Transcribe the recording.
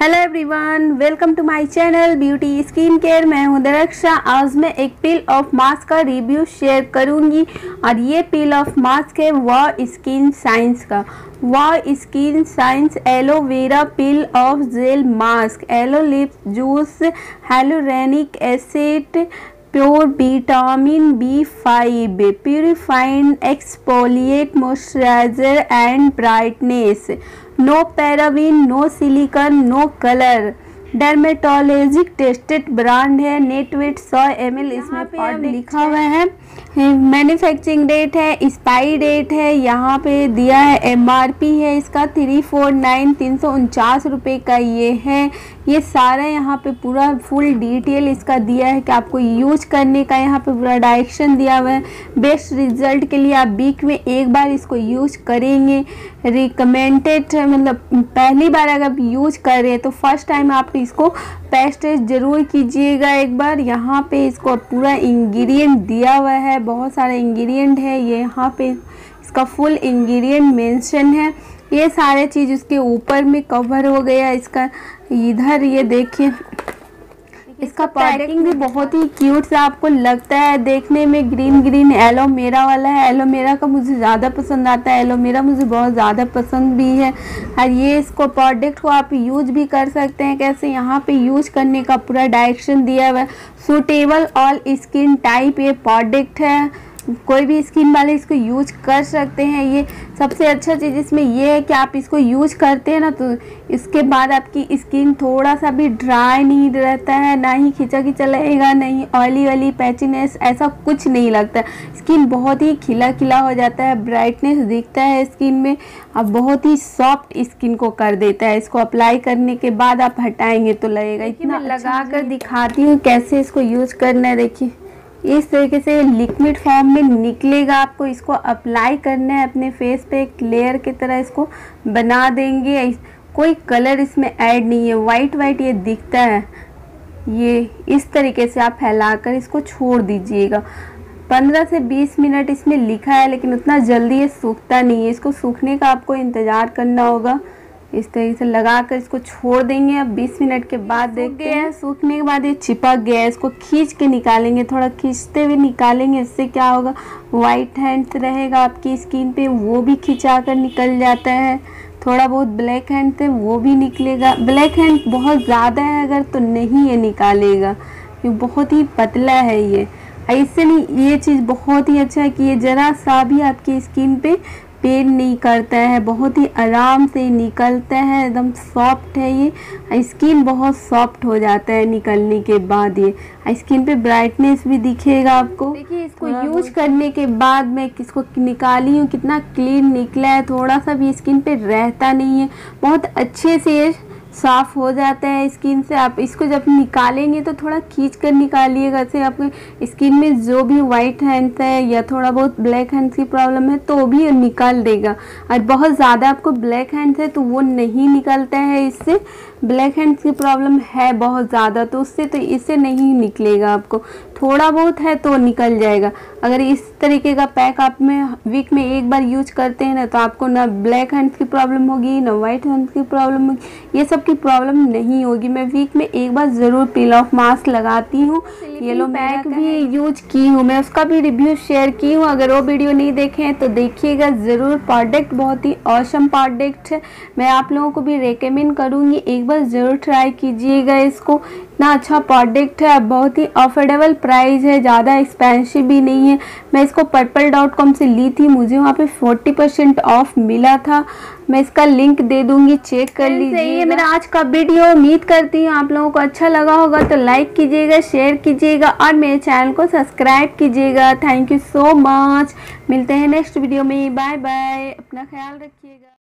Hello everyone, welcome to my channel beauty skin care. मैं हूं दरक्षा। आज मैं एक पील ऑफ मास्क का रिव्यू शेयर करूंगी और ये पील ऑफ मास्क है वाव स्किन साइंस का। Wow skin science aloe vera peel off gel mask, aloe leaf juice, hyaluronic acid, pure vitamin B5, purifying exfoliate moisturiser and brightness, no paraben, no silicone, no colour, dermatologic tested brand है। Net weight 100 ml इसमें पे लिखा हुआ है। Manufacturing date है, expiry date है, यहाँ पे दिया है। MRP है इसका 349 रुपये का ये है। ये सारा यहाँ पे पूरा फुल डिटेल इसका दिया है कि आपको यूज करने का यहाँ पे पूरा डायरेक्शन दिया हुआ है। बेस्ट रिजल्ट के लिए आप वीक में एक बार इसको यूज करेंगे। रिकमेंडेड मतलब पहली बार अगर यूज कर रहे हैं तो फर्स्ट टाइम आप इसको पेस्ट ज़रूर कीजिएगा एक बार। यहाँ पे इसको पूरा इंग्रेडिएंट दिया हुआ है, बहुत सारे इंग्रेडिएंट है। ये यहाँ पे इसका फुल इंग्रेडिएंट मेंशन है। ये सारे चीज़ उसके ऊपर में कवर हो गया। इसका इधर ये देखिए, इसका पैकिंग भी बहुत ही क्यूट सा आपको लगता है देखने में। ग्रीन एलोवेरा वाला है। एलोवेरा का मुझे ज़्यादा पसंद आता है, एलोवेरा मुझे बहुत ज़्यादा पसंद भी है। और ये इसको प्रोडक्ट को आप यूज भी कर सकते हैं। कैसे, यहाँ पे यूज करने का पूरा डायरेक्शन दिया हुआ है। सूटेबल ऑल स्किन टाइप ये प्रोडक्ट है, कोई भी स्किन वाले इसको यूज कर सकते हैं। ये सबसे अच्छा चीज़ इसमें ये है कि आप इसको यूज करते हैं ना तो इसके बाद आपकी स्किन थोड़ा सा भी ड्राई नहीं रहता है, ना ही खिंचा लगेगा, नहीं ऑयली पैचीनेस, ऐसा कुछ नहीं लगता। स्किन बहुत ही खिला हो जाता है, ब्राइटनेस दिखता है स्किन में और बहुत ही सॉफ्ट स्किन को कर देता है। इसको अप्लाई करने के बाद आप हटाएंगे तो लगेगा इतना। लगा कर दिखाती हूँ कैसे इसको यूज करना है। देखिए, इस तरीके से लिक्विड फॉर्म में निकलेगा। आपको इसको अप्लाई करना है अपने फेस पे, एक लेयर की तरह इसको बना देंगे। कोई कलर इसमें ऐड नहीं है, वाइट ये दिखता है। ये इस तरीके से आप फैलाकर इसको छोड़ दीजिएगा। 15 से 20 मिनट इसमें लिखा है, लेकिन उतना जल्दी ये सूखता नहीं है। इसको सूखने का आपको इंतज़ार करना होगा। इस तरीके से लगाकर इसको छोड़ देंगे। अब 20 मिनट के बाद देखते हैं। सूखने के बाद ये चिपक गया है, इसको खींच के निकालेंगे। थोड़ा खींचते हुए निकालेंगे, इससे क्या होगा, वाइट हैंड रहेगा आपकी स्किन पे, वो भी खिंचा कर निकल जाता है। थोड़ा बहुत ब्लैक हैंड से वो भी निकलेगा। ब्लैक हैंड बहुत ज़्यादा है अगर तो नहीं ये निकालेगा, ये बहुत ही पतला है। ये ऐसे नहीं, ये चीज़ बहुत ही अच्छा है कि ये ज़रा सा भी आपकी स्किन पे पेन नहीं करता है, बहुत ही आराम से निकलता है। एकदम सॉफ्ट है ये, स्किन बहुत सॉफ्ट हो जाता है निकलने के बाद। ये स्किन पे ब्राइटनेस भी दिखेगा आपको। देखिए, इसको यूज करने के बाद मैं इसको निकाली हूँ, कितना क्लीन निकला है। थोड़ा सा भी स्किन पे रहता नहीं है, बहुत अच्छे से ये साफ़ हो जाता है स्किन से। आप इसको जब निकालेंगे तो थोड़ा खींच कर निकालिएगा। ऐसे आपके स्किन में जो भी वाइट हैंड्स है या थोड़ा बहुत ब्लैक हैंड्स की प्रॉब्लम है तो भी निकाल देगा। और बहुत ज़्यादा आपको ब्लैक हैंड्स है तो वो नहीं निकलता है इससे। ब्लैक हैंड्स की प्रॉब्लम है बहुत ज़्यादा तो उससे तो इससे नहीं निकलेगा। आपको थोड़ा बहुत है तो निकल जाएगा। अगर इस तरीके का पैक आप में वीक में एक बार यूज करते हैं ना तो आपको ना ब्लैक हैंड्स की प्रॉब्लम होगी, ना वाइट हैंड्स की प्रॉब्लम होगी, ये सब की प्रॉब्लम नहीं होगी। मैं वीक में एक बार ज़रूर पील ऑफ मास्क लगाती हूँ। येलो पैक भी यूज की हूँ मैं, उसका भी रिव्यू शेयर की हूँ। अगर वो वीडियो नहीं देखे हैं तो देखिएगा ज़रूर। प्रोडक्ट बहुत ही ऑसम प्रोडक्ट है, मैं आप लोगों को भी रेकमेंड करूँगी, एक बार ज़रूर ट्राई कीजिएगा इसको। इतना अच्छा प्रोडक्ट है, बहुत ही अफोर्डेबल प्राइस है, ज़्यादा एक्सपेंसिव भी नहीं है। मैं इसको purple.com से ली थी, मुझे वहाँ पे 40% ऑफ मिला था। मैं इसका लिंक दे दूंगी, चेक कर लीजिए। ये मेरा आज का वीडियो, उम्मीद करती हूँ आप लोगों को अच्छा लगा होगा। तो लाइक कीजिएगा, शेयर कीजिएगा और मेरे चैनल को सब्सक्राइब कीजिएगा। Thank you so much. मिलते हैं नेक्स्ट वीडियो में। बाय बाय, अपना ख्याल रखिएगा।